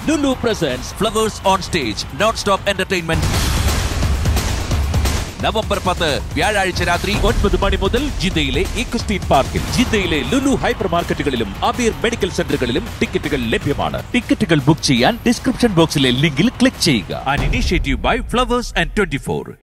Lulu presents Flowers on Stage, non-stop entertainment. November 10 വ്യാഴാഴ്ച രാത്രി 9 മണി മുതൽ ജിദ്ദയിലെ EQUESTRIAN പാർക്കിൽ. ജിദ്ദയിലെ ലുലു ഹൈപ്പർ മാർക്കറ്റുകളിലും അബീർ മെഡിക്കൽ സെന്ററുകളിലും ടിക്കറ്റുകൾ ലഭ്യമാണ്. ടിക്കറ്റുകൾ ബുക്ക് ചെയ്യാൻ ഡിസ്ക്രിപ്ഷൻ ബോക്സിലെ ലിങ്കിൽ ക്ലിക്ക് ചെയ്യുക. An initiative by Flowers and 24.